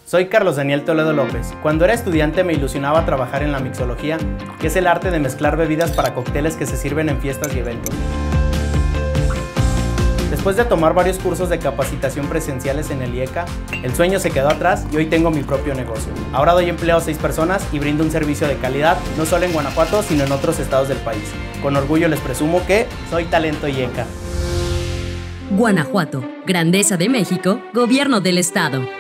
Soy Carlos Daniel Toledo López. Cuando era estudiante me ilusionaba trabajar en la mixología, que es el arte de mezclar bebidas para cócteles que se sirven en fiestas y eventos. Después de tomar varios cursos de capacitación presenciales en el IECA, el sueño se quedó atrás y hoy tengo mi propio negocio. Ahora doy empleo a 6 personas y brindo un servicio de calidad, no solo en Guanajuato, sino en otros estados del país. Con orgullo les presumo que soy talento IECA. Guanajuato, Grandeza de México, Gobierno del Estado.